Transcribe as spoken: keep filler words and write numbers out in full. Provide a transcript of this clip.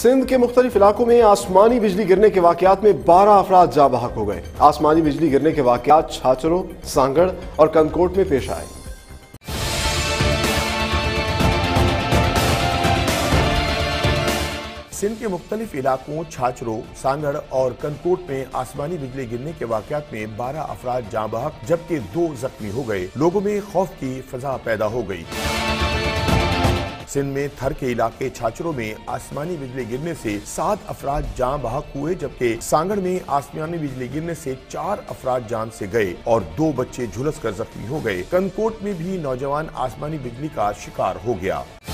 सिंध के मुख्तलिफ इलाकों में आसमानी बिजली गिरने के वाकयात में बारह अफराद जाँ बहक हो गए। आसमानी बिजली गिरने के वाकयात छाछरों, सांगड़ और कनकोट में पेश आए। सिंध के मुख्तलिफ इलाकों छाछरों, सांगड़ और कनकोट में आसमानी बिजली गिरने के वाकयात में बारह अफराद जाँ बहक जबकि दो जख्मी हो गए। लोगों में खौफ की फजा पैदा हो गई। सिंध में थर के इलाके छाछरों में आसमानी बिजली गिरने से सात अफराद जाँ बहक हुए जबकि सांगड़ में आसमानी बिजली गिरने से चार अफराद जान से गए और दो बच्चे झुलस कर जख्मी हो गए। कनकोट में भी नौजवान आसमानी बिजली का शिकार हो गया।